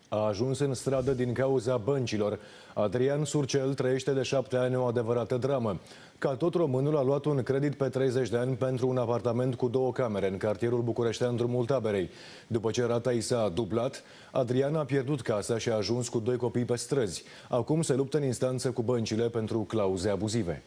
A ajuns în stradă din cauza băncilor. Adrian Surcel trăiește de 7 ani o adevărată dramă. Ca tot românul, a luat un credit pe 30 de ani pentru un apartament cu 2 camere în cartierul bucureștean Drumul Taberei. După ce rata i s-a dublat, Adrian a pierdut casa și a ajuns cu 2 copii pe străzi. Acum se luptă în instanță cu băncile pentru clauze abuzive.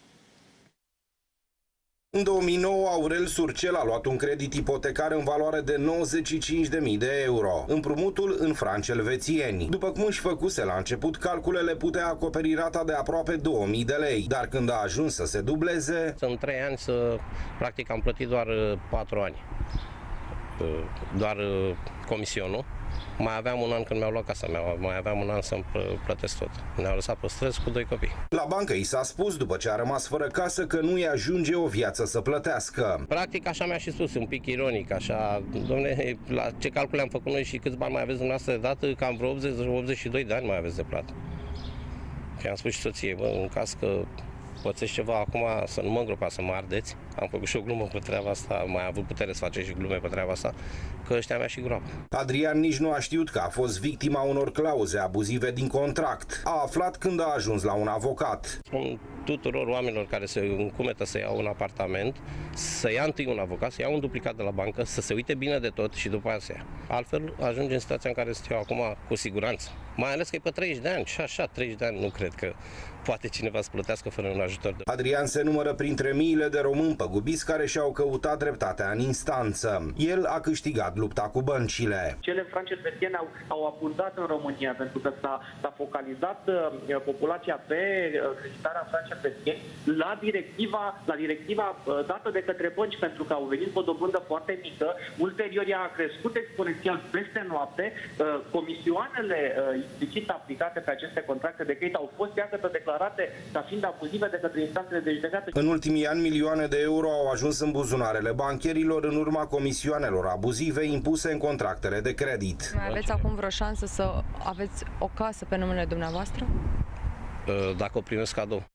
În 2009, Aurel Surcel a luat un credit ipotecar în valoare de 95.000 de euro, împrumutul în franci elvețieni. După cum își făcuse la început calculele, putea acoperi rata de aproape 2.000 de lei, dar când a ajuns să se dubleze... În 3 ani, practic, am plătit doar 4 ani, doar comisionul. Mai aveam un an când mi-au luat casa mea, mai aveam un an să-mi plătesc tot. Ne-au lăsat pe străzi cu 2 copii. La bancă i s-a spus, după ce a rămas fără casă, că nu-i ajunge o viață să plătească. Practic așa mi-a și spus, un pic ironic, așa, dom'le, la ce calcule am făcut noi și câți bani mai aveți dumneavoastră de dată, cam vreo 80-82 de ani mai aveți de plată. Și am spus și soției, bă, în caz că pățești ceva acum, să nu mă îngropați, să mă ardeți. Am făcut și o glumă pe treaba asta, mai avut putere să face și glume pe treaba asta, că ăștia mea și groapă. Adrian nici nu a știut că a fost victima unor clauze abuzive din contract. A aflat când a ajuns la un avocat. Spun tuturor oamenilor care se încumetă să iau un apartament, să ia întâi un avocat, să ia un duplicat de la bancă, să se uite bine de tot și după aceea. Altfel ajunge în situația în care sunt eu acum cu siguranță. Mai ales că e pe 30 de ani și așa, 30 de ani nu cred că poate cineva să plătească fără un ajutor. Adrian se numără printre miile de români păgubiți care și-au căutat dreptatea în instanță. El a câștigat lupta cu băncile. Cele franci elvețiene au abundat în România pentru că s-a focalizat populația pe creditarea franci elvețieni la directiva dată de către bănci, pentru că au venit cu o dobândă foarte mică. Ulterior ea a crescut exponențial peste noapte. Comisioanele implicit aplicate pe aceste contracte de credit au fost iată declarate ca fiind abuzive de către instanțele de judecată. În ultimii ani, milioane de euro au ajuns în buzunarele bancherilor în urma comisioanelor abuzive impuse în contractele de credit. Mai aveți acum vreo șansă să aveți o casă pe numele dumneavoastră? Dacă o primesc cadou.